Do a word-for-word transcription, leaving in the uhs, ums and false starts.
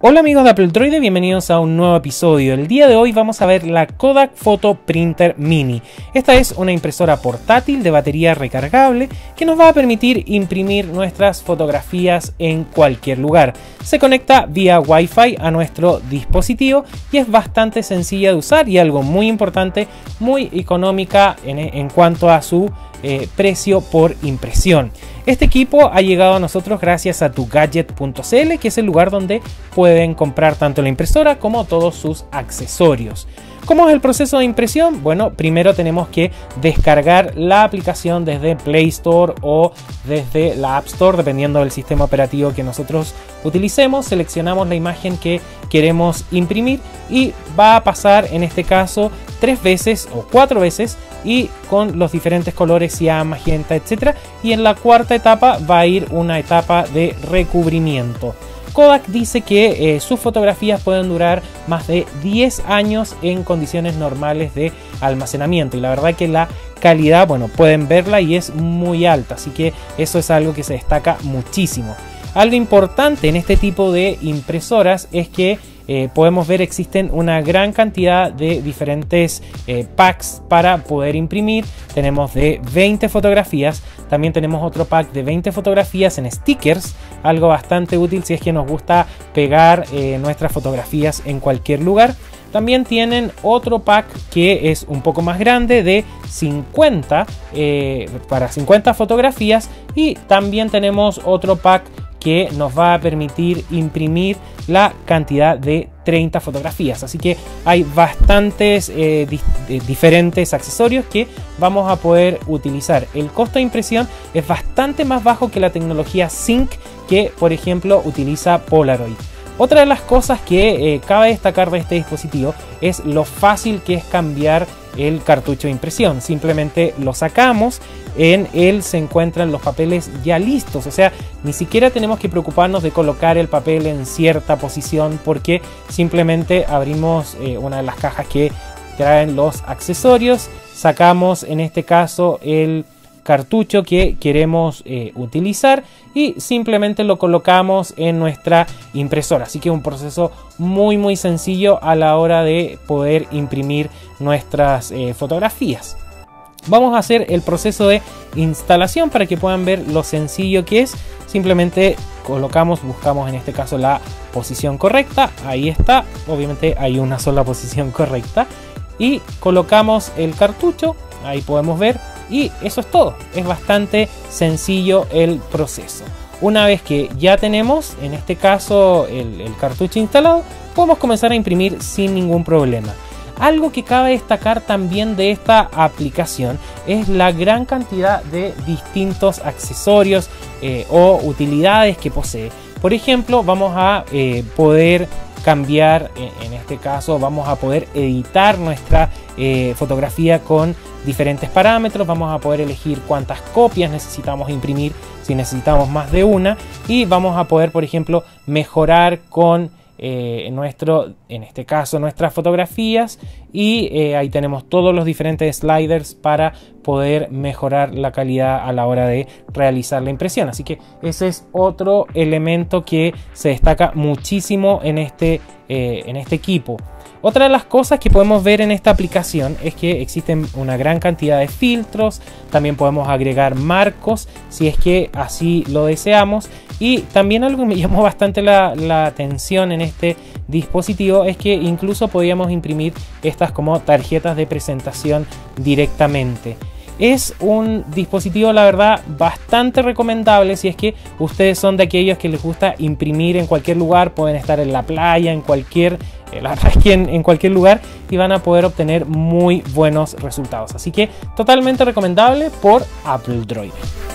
Hola amigos de Apple Droid, bienvenidos a un nuevo episodio. El día de hoy vamos a ver la Kodak Photo Printer Mini. Esta es una impresora portátil de batería recargable que nos va a permitir imprimir nuestras fotografías en cualquier lugar. Se conecta vía Wi-Fi a nuestro dispositivo y es bastante sencilla de usar y algo muy importante, muy económica en, en cuanto a su eh, precio por impresión. Este equipo ha llegado a nosotros gracias a tu gadget punto c l, que es el lugar donde pueden comprar tanto la impresora como todos sus accesorios. ¿Cómo es el proceso de impresión? Bueno, primero tenemos que descargar la aplicación desde Play Store o desde la App Store, dependiendo del sistema operativo que nosotros utilicemos. Seleccionamos la imagen que queremos imprimir y va a pasar en este caso tres veces o cuatro veces y con los diferentes colores cian, magenta, etcétera. Y en la cuarta etapa va a ir una etapa de recubrimiento. Kodak dice que eh, sus fotografías pueden durar más de diez años en condiciones normales de almacenamiento, y la verdad que la calidad, bueno, pueden verla y es muy alta, así que eso es algo que se destaca muchísimo. Algo importante en este tipo de impresoras es que Eh, podemos ver existen una gran cantidad de diferentes eh, packs para poder imprimir. Tenemos de veinte fotografías, también tenemos otro pack de veinte fotografías en stickers, algo bastante útil si es que nos gusta pegar eh, nuestras fotografías en cualquier lugar. También tienen otro pack que es un poco más grande de cincuenta eh, para cincuenta fotografías, y también tenemos otro pack que nos va a permitir imprimir la cantidad de treinta fotografías. Así que hay bastantes eh, di eh, diferentes accesorios que vamos a poder utilizar. El costo de impresión es bastante más bajo que la tecnología Sync que, por ejemplo, utiliza Polaroid. Otra de las cosas que eh, cabe destacar de este dispositivo es lo fácil que es cambiar el cartucho de impresión. Simplemente lo sacamos, en él se encuentran los papeles ya listos, o sea, ni siquiera tenemos que preocuparnos de colocar el papel en cierta posición, porque simplemente abrimos eh, una de las cajas que traen los accesorios, sacamos en este caso el cartucho que queremos eh, utilizar y simplemente lo colocamos en nuestra impresora. Así que un proceso muy muy sencillo a la hora de poder imprimir nuestras eh, fotografías. Vamos a hacer el proceso de instalación para que puedan ver lo sencillo que es. Simplemente colocamos, buscamos en este caso la posición correcta, ahí está, obviamente hay una sola posición correcta, y colocamos el cartucho, ahí podemos ver. Y eso es todo, es bastante sencillo el proceso. Una vez que ya tenemos en este caso el, el cartucho instalado, podemos comenzar a imprimir sin ningún problema. Algo que cabe destacar también de esta aplicación es la gran cantidad de distintos accesorios eh, o utilidades que posee. Por ejemplo, vamos a eh, poder cambiar, en este caso vamos a poder editar nuestra eh, fotografía con diferentes parámetros. Vamos a poder elegir cuántas copias necesitamos imprimir, si necesitamos más de una, y vamos a poder, por ejemplo, mejorar con eh, nuestro, en este caso nuestras fotografías, y eh, ahí tenemos todos los diferentes sliders para poder mejorar la calidad a la hora de realizar la impresión. Así que ese es otro elemento que se destaca muchísimo en este, eh, en este equipo. Otra de las cosas que podemos ver en esta aplicación es que existen una gran cantidad de filtros. También podemos agregar marcos si es que así lo deseamos. Y también algo que me llamó bastante la, la atención en este dispositivo es que incluso podíamos imprimir estas como tarjetas de presentación directamente. Es un dispositivo, la verdad, bastante recomendable si es que ustedes son de aquellos que les gusta imprimir en cualquier lugar. Pueden estar en la playa, en cualquier, la verdad es que en, en cualquier lugar, y van a poder obtener muy buenos resultados. Así que totalmente recomendable por Apple Droid.